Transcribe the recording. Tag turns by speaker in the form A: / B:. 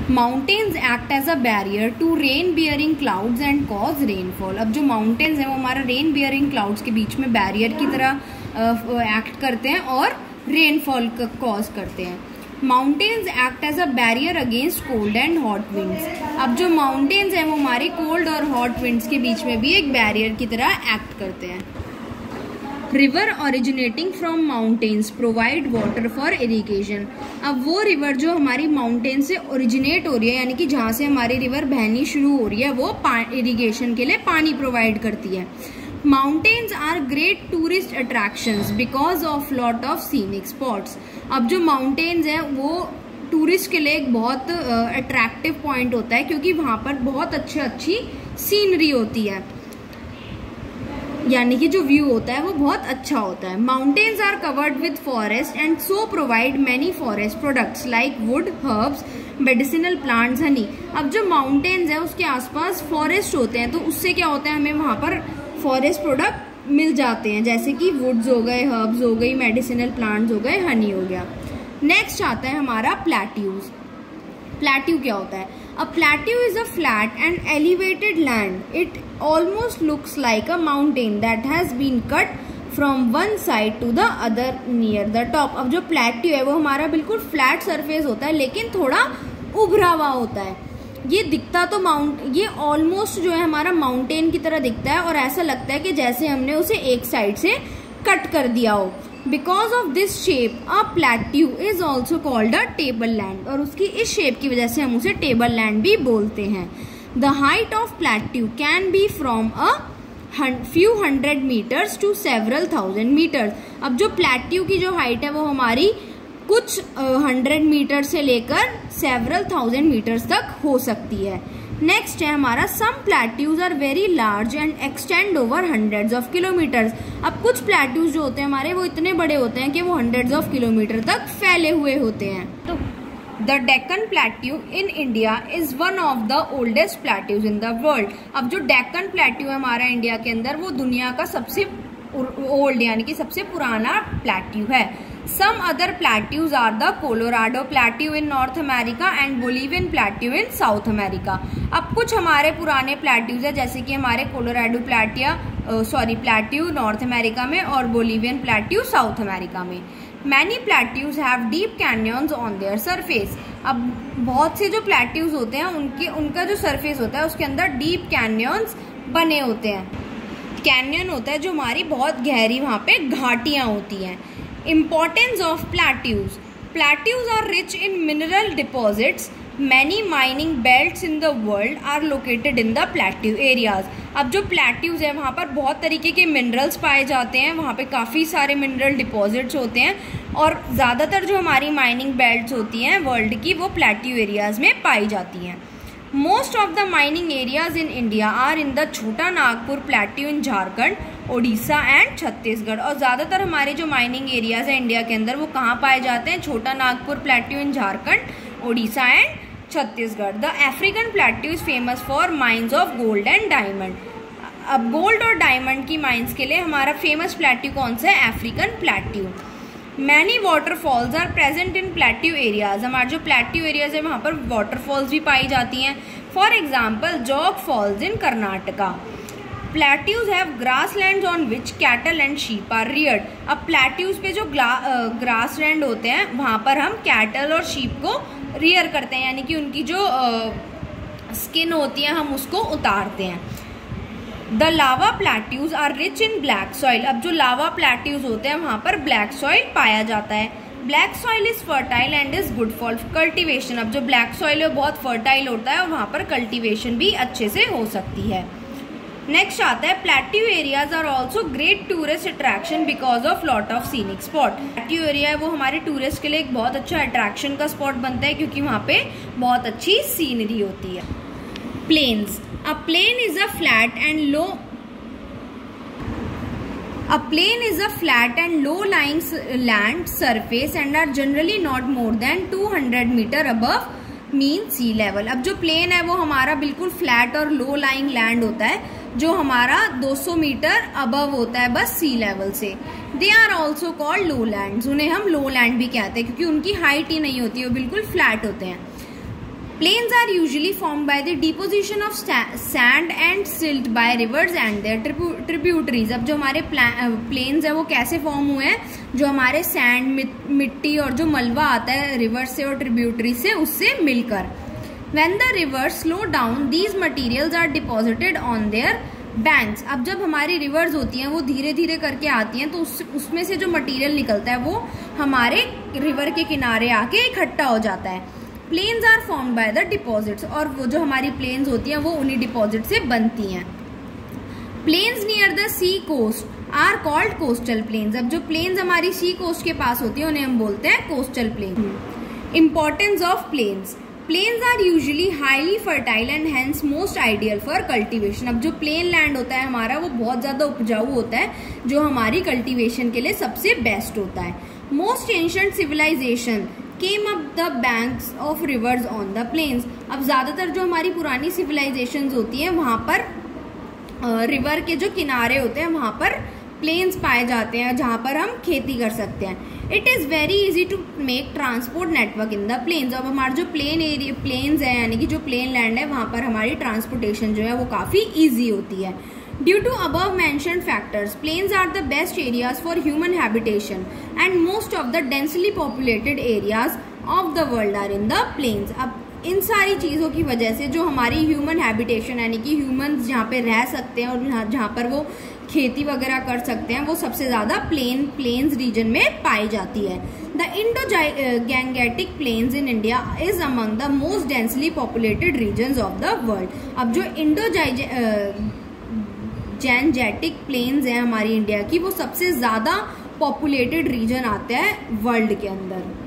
A: Mountains act as a barrier to rain bearing clouds and cause rainfall. अब जो mountains हैं वो हमारा रेन बियरिंग क्लाउड्स के बीच में बैरियर की तरह एक्ट करते हैं और रेनफॉल कॉज करते हैं। Mountains act as a barrier against cold and hot winds. अब जो माउंटेन्स हैं वो हमारे कोल्ड और हॉट विंड्स के बीच में भी एक बैरियर की तरह एक्ट करते हैं। River originating from mountains provide water for irrigation. अब वो रिवर जो हमारी माउंटेन से ओरिजिनेट हो रही है, यानी कि जहाँ से हमारी रिवर बहनी शुरू हो रही है, वो इरिगेशन के लिए पानी प्रोवाइड करती है। Mountains are great tourist attractions because of lot of scenic spots. अब जो माउंटेन्स हैं वो टूरिस्ट के लिए एक बहुत अट्रैक्टिव पॉइंट होता है, क्योंकि वहाँ पर बहुत अच्छी सीनरी होती है, यानी कि जो व्यू होता है वो बहुत अच्छा होता है। Mountains are covered with forest and so provide many forest products like wood, herbs, medicinal plants, honey. अब जो माउंटेन्स है उसके आसपास फॉरेस्ट होते हैं, तो उससे क्या होता है, हमें वहाँ पर फॉरेस्ट प्रोडक्ट मिल जाते हैं, जैसे कि वुड्स हो गए, हर्ब्स हो गई, मेडिसिनल प्लांट्स हो गए, हनी हो गया। नेक्स्ट आता है हमारा प्लेट्यूज। प्लेट्यू क्या होता है? A plateau is a flat and elevated land. It almost looks like a mountain that has been cut from one side to the other near the top. अब जो प्लेट्यू है वो हमारा बिल्कुल फ्लैट सरफेस होता है, लेकिन थोड़ा उभरा हुआ होता है। ये दिखता तो ये ऑलमोस्ट जो है हमारा माउंटेन की तरह दिखता है, और ऐसा लगता है कि जैसे हमने उसे एक साइड से कट कर दिया हो। Because of this shape a plateau is also called a table land. और उसकी इस शेप की वजह से हम उसे टेबल लैंड भी बोलते हैं। The height of plateau can be from a few hundred meters to several thousand meters. अब जो प्लेट्यू की जो हाइट है वो हमारी कुछ 100 मीटर से लेकर several thousand meters तक हो सकती है। नेक्स्ट है हमारा some plateaus are very large and extend over hundreds of kilometres. अब कुछ प्लेट्यूज जो होते हैं हमारे वो इतने बड़े होते हैं कि वो हंड्रेड्स ऑफ किलोमीटर तक फैले हुए होते हैं। तो the Deccan plateau in India is one of the oldest plateaus in the world. अब जो डेक्कन प्लेट्यू है हमारा इंडिया के अंदर, वो दुनिया का सबसे ओल्ड यानी कि सबसे पुराना प्लेट्यू है। Some other plateaus are the Colorado Plateau in North America and Bolivian Plateau in South America. अब कुछ हमारे पुराने प्लेट्यूज है, जैसे कि हमारे कोलोराडो प्लेट्यू नॉर्थ अमेरिका में और बोलिवियन प्लेट्यू साउथ अमेरिका में। Many plateaus have deep canyons on their surface. अब बहुत से जो प्लेट्यूज होते हैं उनका जो सरफेस होता है उसके अंदर डीप कैन्यन्स बने होते हैं। कैन्यन होता है जो हमारी बहुत गहरी वहाँ पे घाटियाँ होती हैं। Importance of plateaus. Plateaus are rich in mineral deposits. Many mining belts in the world are located in the plateau areas. अब जो प्लेट्यूज है वहाँ पर बहुत तरीके के मिनरल्स पाए जाते हैं, वहाँ पे काफ़ी सारे मिनरल डिपॉजिट्स होते हैं, और ज़्यादातर जो हमारी माइनिंग बेल्ट्स होती हैं वर्ल्ड की वो प्लेट्यू एरियाज में पाई जाती हैं। Most of the mining areas in India are in the Chota Nagpur plateau in Jharkhand, Odisha and Chhattisgarh. और ज़्यादातर हमारे जो माइनिंग एरियाज है इंडिया के अंदर वो कहाँ पाए जाते हैं? Chota Nagpur plateau in Jharkhand, Odisha and Chhattisgarh. The African plateau is famous for mines of gold and diamond. अब गोल्ड और डायमंड की माइंस के लिए हमारा फेमस प्लेट्यू कौन सा है? African plateau. Many waterfalls are present in plateau areas. हमारे जो प्लेट्यू एरियाज है वहाँ पर वाटरफॉल्स भी पाई जाती हैं। For example Jog falls in Karnataka. Plateaus have grass land on which cattle and sheep are reared. अब प्लेट्यूज पे जो ग्रास लैंड होते हैं वहाँ पर हम कैटल और शीप को रियर करते हैं, यानी कि उनकी जो स्किन होती है हम उसको उतारते हैं। The lava plateaus are rich in black soil. अब जो लावा प्लेट्यूज होते हैं वहाँ पर ब्लैक सॉइल पाया जाता है। Black soil is fertile and is good for cultivation. अब जो ब्लैक सॉइल है वो बहुत फर्टाइल होता है और वहाँ पर कल्टीवेशन भी अच्छे से हो सकती है। नेक्स्ट आता है plateau areas are also great tourist attraction because of lot of scenic spot. Plateau area है वो हमारे टूरिस्ट के लिए एक बहुत अच्छा अट्रैक्शन का स्पॉट बनता है, क्योंकि वहाँ पे बहुत अच्छी सीनरी होती है। Plains. A plain is a flat and low-lying land surface and are generally not more than 200 meter above mean sea level. अब जो प्लेन है वो हमारा बिल्कुल फ्लैट और लो लाइंग लैंड होता है, जो हमारा 200 मीटर अबव होता है बस सी लेवल से। They are also called low land. उन्हें हम लो लैंड भी कहते हैं क्योंकि उनकी हाइट ही नहीं होती, वो बिल्कुल फ्लैट होते हैं। Plains are usually formed by the deposition of sand and silt by rivers and their tributaries. अब जो हमारे प्लेन्स है वो कैसे फॉर्म हुए हैं? जो हमारे सैंड, मिट्टी और जो मलबा आता है रिवर से और ट्रिब्यूटरी से, उससे मिलकर. When the rivers slow down, these materials are deposited on their banks. अब जब हमारी रिवर्स होती हैं वो धीरे धीरे करके आती हैं, तो उसमें से जो मटेरियल निकलता है वो हमारे रिवर के किनारे आके इकट्ठा हो जाता है. Plains are formed by the deposits, और वो जो हमारी प्लेन्स होती हैं वो उन्हीं डिपॉजिट से बनती हैं. Plains near the sea coast are called coastal plains. अब जो प्लेन्स हमारी सी कोस्ट के पास होती है उन्हें हम बोलते हैं coastal plain. Importance of plains. Plains are usually highly fertile and hence most ideal for cultivation. अब जो प्लेन लैंड होता है हमारा वो बहुत ज्यादा उपजाऊ होता है, जो हमारी कल्टीवेशन के लिए सबसे बेस्ट होता है. Most ancient civilisation came up the banks of rivers on the plains. अब ज्यादातर जो हमारी पुरानी सिविलाइजेशंस होती हैं वहां पर रिवर के जो किनारे होते हैं वहां पर प्लेन्स पाए जाते हैं जहां पर हम खेती कर सकते हैं. It is very easy to make transport network in the plains. अब हमारे जो प्लेन्स है यानी कि जो प्लेन लैंड है वहां पर हमारी ट्रांसपोर्टेशन जो है वो काफी ईजी होती है. Due to above mentioned factors, plains are the best areas for human habitation and most of the densely populated areas of the world are in the plains. अब इन सारी चीज़ों की वजह से जो हमारी ह्यूमन हैबिटेशन यानी कि ह्यूमंस जहाँ पे रह सकते हैं और जहाँ पर वो खेती वगैरह कर सकते हैं वो सबसे ज़्यादा प्लेन्स रीजन में पाई जाती है. The Indo-Gangetic Plains in India is among the most densely populated regions of the world. अब जो Gangetic प्लेन्स है हमारी इंडिया की वो सबसे ज्यादा पॉपुलेटेड रीजन आता है वर्ल्ड के अंदर.